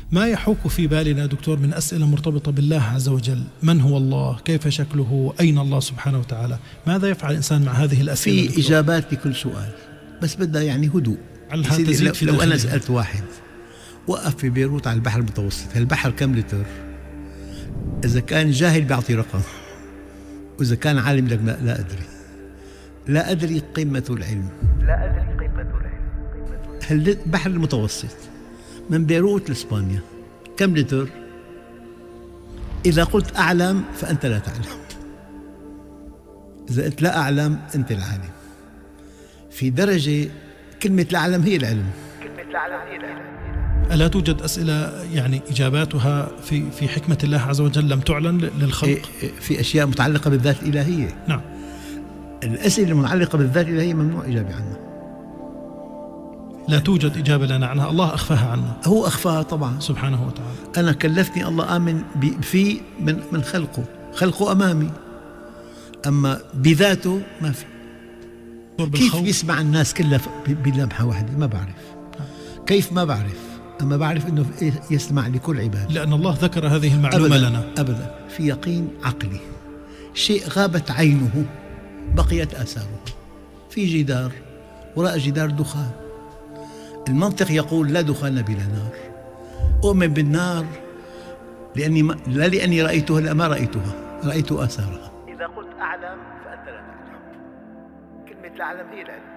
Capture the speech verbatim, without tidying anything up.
ما يحوك في بالنا دكتور من أسئلة مرتبطة بالله عز وجل؟ من هو الله؟ كيف شكله؟ أين الله سبحانه وتعالى؟ ماذا يفعل الإنسان مع هذه الأسئلة في دكتور؟ إجابات لكل سؤال، بس بدها يعني هدوء. لو, لو أنا سألت واحد وقف في بيروت على البحر المتوسط، البحر كم لتر؟ إذا كان جاهل بيعطي رقم، وإذا كان عالم لك لا, لا أدري لا أدري قيمة العلم لا أدري قيمة العلم. البحر المتوسط من بيروت لإسبانيا كم لتر؟ إذا قلت أعلم فأنت لا تعلم، إذا قلت لا أعلم أنت العالم. في درجة كلمة لا أعلم هي العلم، كلمة لا أعلم هي العلم. ألا توجد أسئلة يعني إجاباتها في في حكمة الله عز وجل لم تعلن للخلق؟ في أشياء متعلقة بالذات الإلهية. نعم. الأسئلة المتعلقة بالذات الإلهية ممنوع إجابة عنها، لا توجد إجابة لنا عنها، الله أخفاها عنا. هو أخفاها طبعا سبحانه وتعالى. أنا كلفني الله آمن فيه من من خلقه، خلقه أمامي، أما بذاته ما في. كيف يسمع الناس كلها بلمحة واحدة؟ ما بعرف كيف، ما بعرف، أما بعرف أنه يسمع لكل عباد، لأن الله ذكر هذه المعلومة أبداً لنا. أبدا في يقين عقلي، شيء غابت عينه بقيت آثاره. في جدار، وراء جدار دخان، المنطق يقول لا دخان بلا نار. أؤمن بالنار لأني ما لا لأني رأيتها، لا ما رأيتها، رأيت آثارها. إذا قلت أعلم فأنت لا تعلم، كلمة لا أعلم هي العلم.